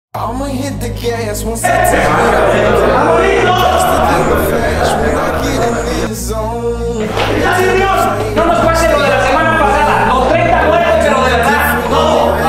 I'ma hit the gas once I take it off. Faster than the flash when I get in this zone. No nos pase lo de la semana pasada, los 30 muertos, pero de verdad, no.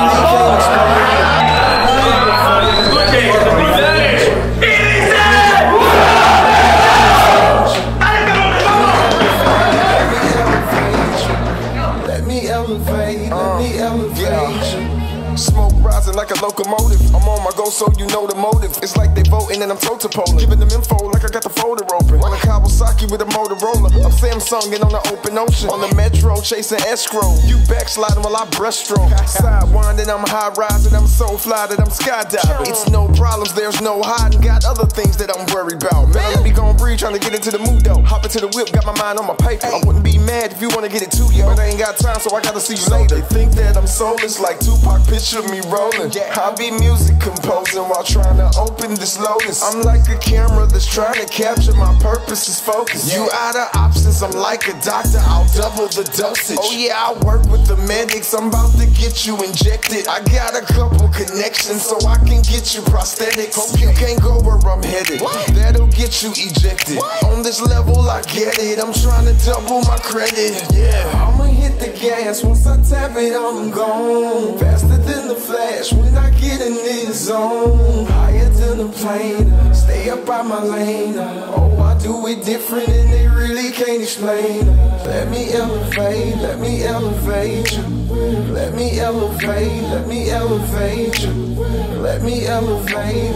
Let me elevate you. Smoke rising like a locomotive. I'm on my go, so you know the motive. It's like they voting and I'm toe to Poland. Giving them info like I got the folder open. On a Kawasaki with a Motorola. I'm Samsung and on the open ocean. On the metro chasing escrow. You backsliding while I breaststroke. Sidewinding, I'm high rising. I'm so fly that I'm skydiving. It's no problems, there's no hiding. Got other things that I'm worried about. Man, I be gon' breathe, trying to get into the mood though. Hop into the whip, got my mind on my paper. I wouldn't be mad if you wanna get it too, yo. But I ain't got time, so I gotta see you later. They think that I'm soulless like Tupac, picture me rolling. I be music composing while trying to open this lotus. I'm like a camera that's trying to capture my purpose is focus. You out of options, I'm like a doctor, I'll double the dosage. Oh yeah, I work with the medics, I'm about to get you injected. I got a couple connections so I can get you prosthetics. Hope you can't go where I'm headed, that'll get you ejected. On this level I get it, I'm trying to double my credit. Yeah, I'ma hit the gas, once I tap it I'm gone. Faster than the flash when I get in this zone. Higher than a plane, stay up by my lane. Oh, I do it different and they really can't explain. Let me elevate you. Let me elevate you. Let me elevate you. Let me elevate you. Let me elevate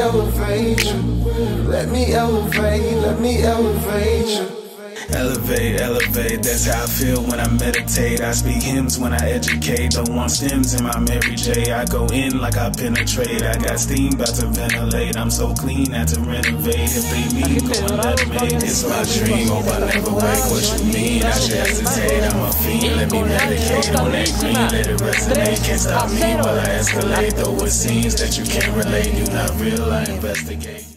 you. Elevate, elevate, that's how I feel when I meditate. I speak hymns when I educate. Don't want stems in my Mary J. I go in like I penetrate. I got steam about to ventilate. I'm so clean, had to renovate. If they mean, go and let them hate. It's my dream, hope I never wake. What you mean? I should hesitate. I'm a fiend, let me medicate on that green. Let it resonate, can't stop me while I escalate. Though it seems that you can't relate, you not real, I investigate.